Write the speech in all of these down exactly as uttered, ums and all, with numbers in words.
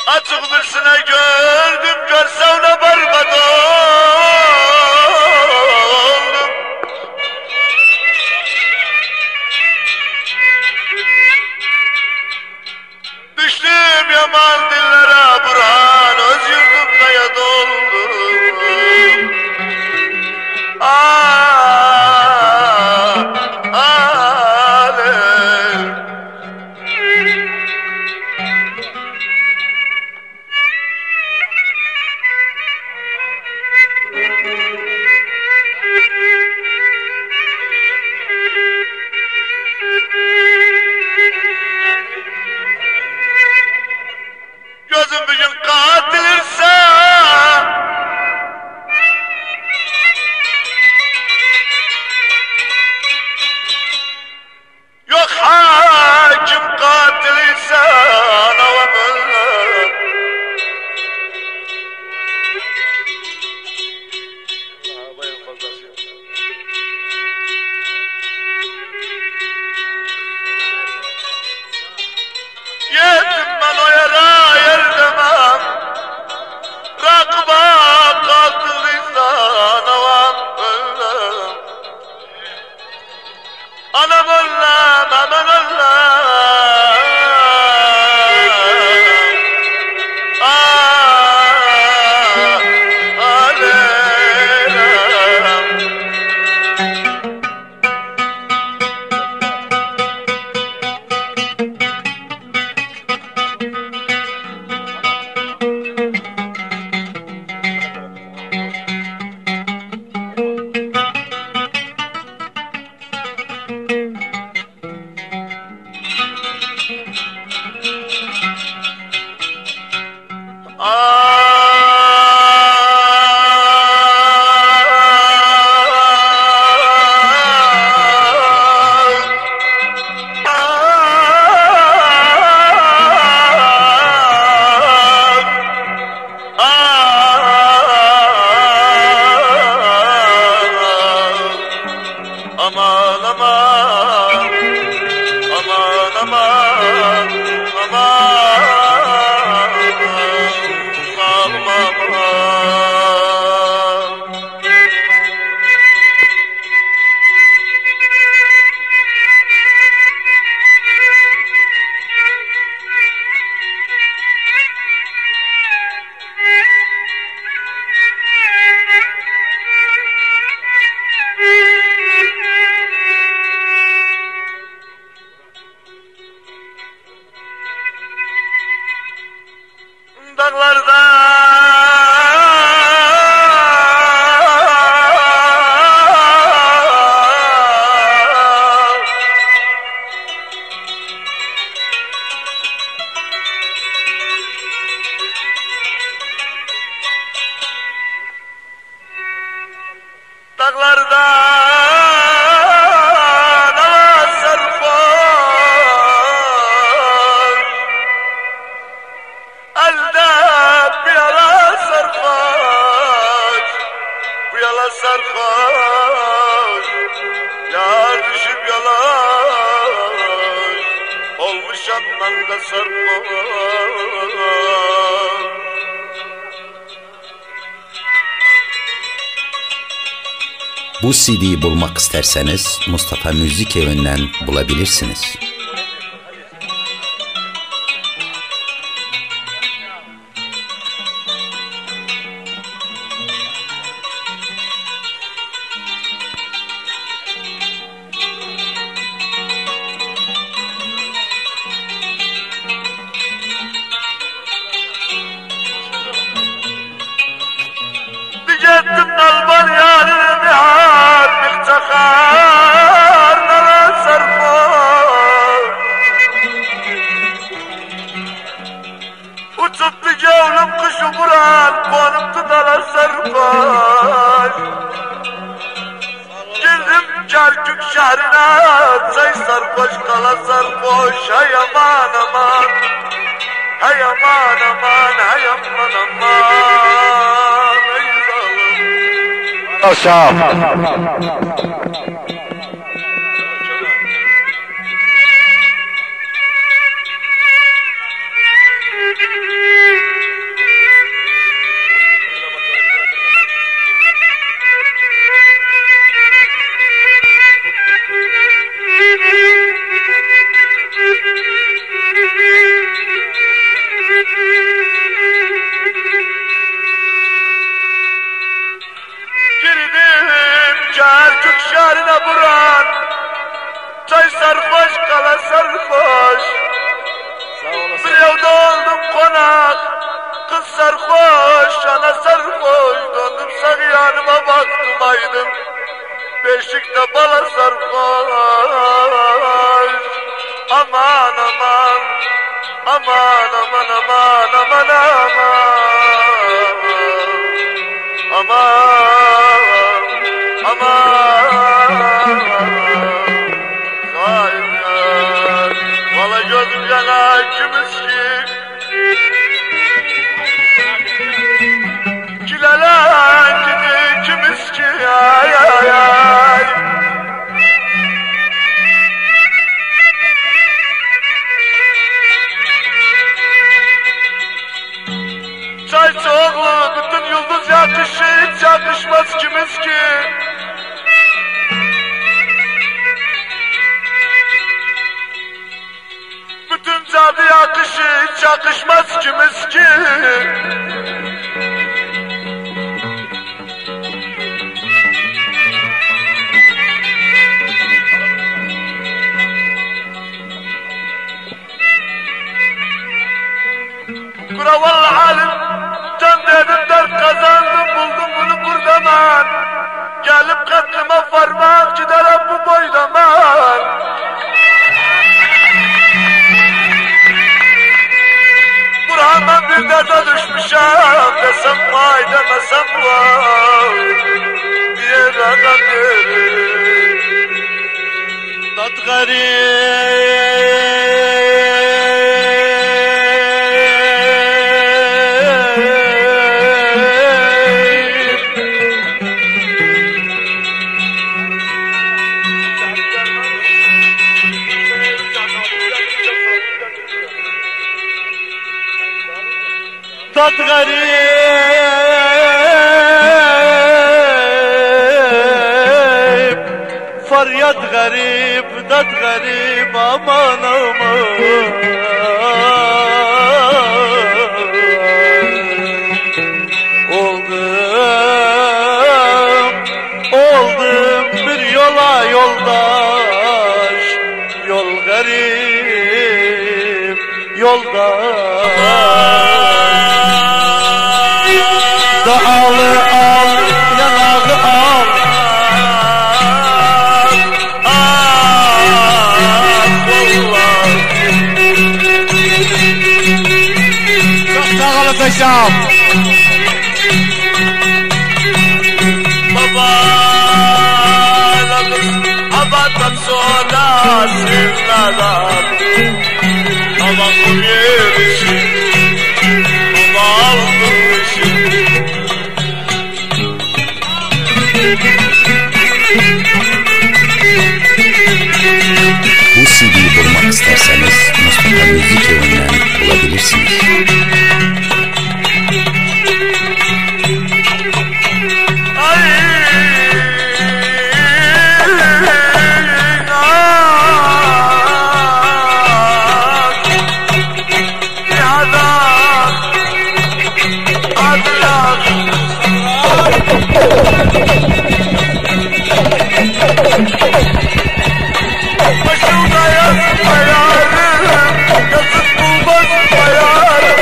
Açık bir sine gördüm, görsevne berbat oldum. Düştüm yaman dillere, Burhan öz yurdumda ya doldum. Ah, alem. Gözüm bugün katilirse yok hakim katiliyse anavam ölüm. Yetim ben o yere yer demem, rakıba katiliyse anavam ölüm. Anam ölüm, aman ölüm. Ah, alem. Aman aman, aman aman, aman, aman, aman. Dağlarda Dağlarda sarhoş, yar düşüp yalaş, olmuşam ben de sarhoş. Bu C D'yi bulmak isterseniz Mustafa Müzik Evi'nden bulabilirsiniz. Gittim dalban yarını nihat Mikçakar nara sarhoş. Uçuptu gavlim kuşu vuran konumdu dala sarhoş. Girdim Kerkük şehrine çay sarhoş kala sarhoş. Hey aman aman, hey aman aman, hey aman aman. Aşağı. Burhan. Çay sarhoş kala sarhoş. Bir evde oldum konak. Kız sarhoş, ana sarhoş. Döndüm sağ yanıma baktım aydım. Beşikte bala sarhoş. Aman aman. Aman aman aman aman aman. Aman aman. Hayır. Valla gözüm yana kimiz ki. Kilelen gidi kimiz ki. Ay ay ay. Çay soğuklu bütün yıldız yakışır, hiç yakışmaz kimiz ki. Bütün cadı yakışır, hiç yakışmaz kimiz ki. Kuraval halim, can dedim dert kazandım, buldum bunu buradaman. Gelip katlıma varmak giderim bu boydaman. Burhan'dan bir derde düşmüşem, desem vay demesem vay. Diğer adam verir, tat garip. Tat garip, feryat garip, tat garip, aman aman. Oldum, oldum bir yola yoldaş, yol garip, yoldaş. Dağlı al, yanağı al. Ah, Allah. Çok dağlı peşam. Baba, labız, abadan sonra sinnadan. Baba kuyemişim, baba aldırmışım. Bu C D'yi bulmak isterseniz Mustafa Müzik Evi'nden bulabilirsiniz. Başımda yazma yarım, yazıp bulmaz bayarım.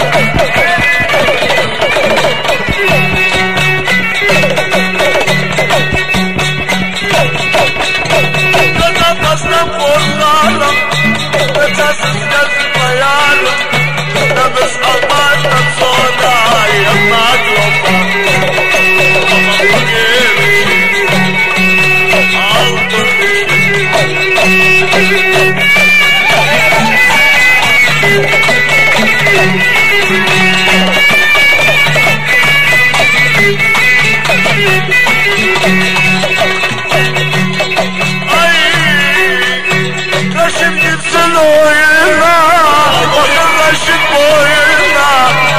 Kazanmazdan korkarım, ötesiz yazma yarım. Nefes almaktan sonra yanmak yolda. Babam gelmişim, aldırmışım. Ay, Raşit gitsin oyuna, oyun Raşit boyuna.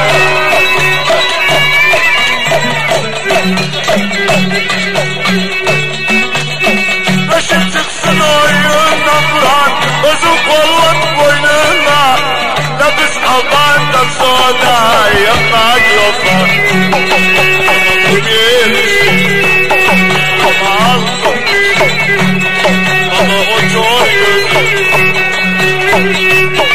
Raşit çıksın oyuna Burhan, özüm kolun boynuna. Nefis almaktan sonra yanmak yolda. Bu bir işim, ama aldım. Hey, hey.